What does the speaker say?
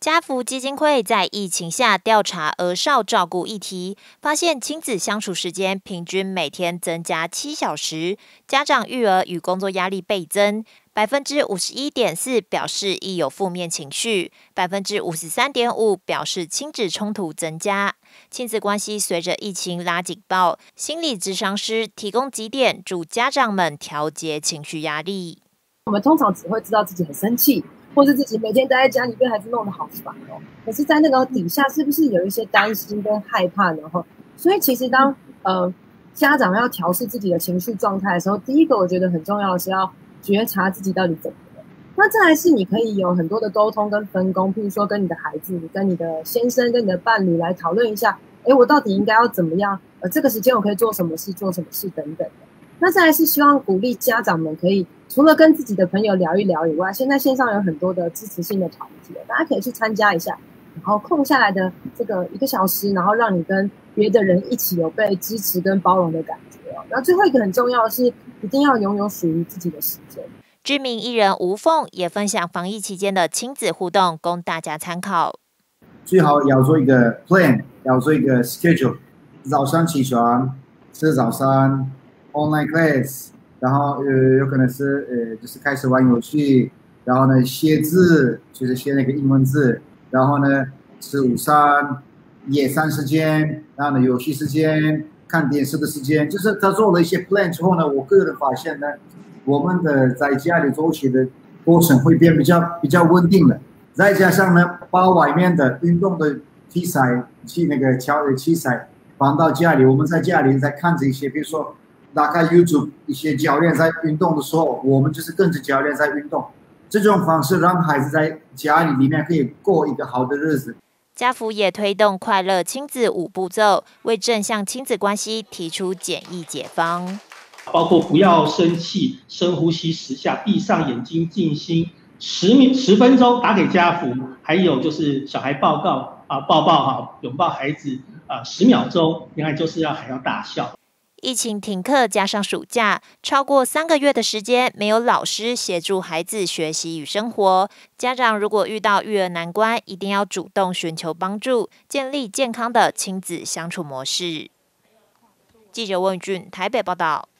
家福基金会在疫情下调查儿少照顾议题，发现亲子相处时间平均每天增加7小时，家长育儿与工作压力倍增。51.4%表示亦有负面情绪，53.5%表示亲子冲突增加。亲子关系随着疫情拉警报，心理咨商师提供几点助家长们调节情绪压力。 我们通常只会知道自己很生气，或是自己每天待在家里被孩子弄得好烦哦。可是，在那个底下，是不是有一些担心跟害怕呢？所以其实当家长要调试自己的情绪状态的时候，第一个我觉得很重要的是要觉察自己到底怎么了。那再来是你可以有很多的沟通跟分工，譬如说跟你的孩子、跟你的先生、跟你的伴侣来讨论一下，我到底应该要怎么样？这个时间我可以做什么事等等的。那再来是希望鼓励家长们可以除了跟自己的朋友聊一聊以外，现在线上有很多的支持性的团体，大家可以去参加一下，然后空下来的这个1个小时，然后让你跟别的人一起有被支持跟包容的感觉哦。然后最后一个很重要的是，一定要拥有属于自己的时间。 知名艺人吴凤也分享防疫期间的亲子互动，供大家参考。 最好要做一个 plan， 要做一个 schedule。早上起床吃早餐 ，online class， 然后有可能是就是开始玩游戏，然后呢写字，就是写那个英文字，然后呢吃午餐，野餐时间，然后呢游戏时间，看电视的时间，就是他做了一些 plan 之后呢，我个人发现呢，我们的在家里做起的过程会变比较稳定了。再加上呢，把外面的运动的器材放到家里，我们在家里在看这些，比如说打开 YouTube， 一些教练在运动的时候，我们就是跟着教练在运动。这种方式让孩子在家里面可以过一个好的日子。 家福也推动快乐亲子5步骤，为正向亲子关系提出简易解方， 包括不要生气，深呼吸10下，闭上眼睛静心10分钟，打给家福。还有就是小孩报告抱抱拥抱孩子10秒钟，另外就是还要大笑。 疫情停课加上暑假，超过3个月的时间，没有老师协助孩子学习与生活。家长如果遇到育儿难关，一定要主动寻求帮助，建立健康的亲子相处模式。记者温俊台北报道。